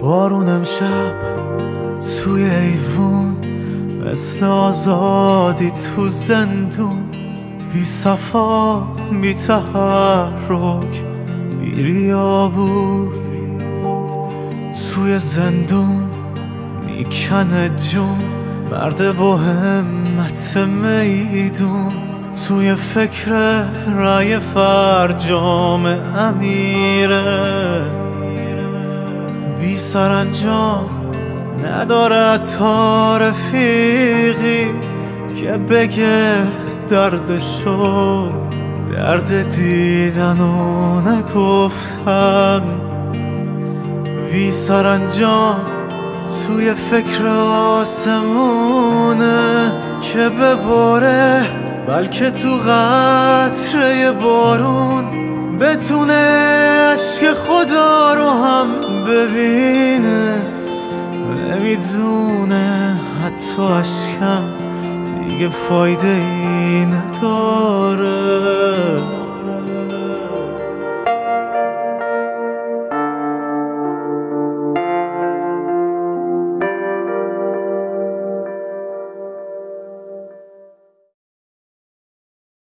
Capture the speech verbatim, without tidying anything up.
بارون امشب توی ایوون مثل آزادی تو زندون، بی صفا بی تحرک بی ریا بود. توی زندون میکنه جون مرد با همت میدون، توی فکر رای فرجام امیره. بی سرانجام نداره تا رفیقی که بگه دردشو، درد دیدن و نگفتن. بی سرانجام توی فکر آسمونه که بباره، بلکه تو قطره بارون بتونه عشق خدا رو هم ببینه. نمیدونه حتی عشقم دیگه فایده ای نداره.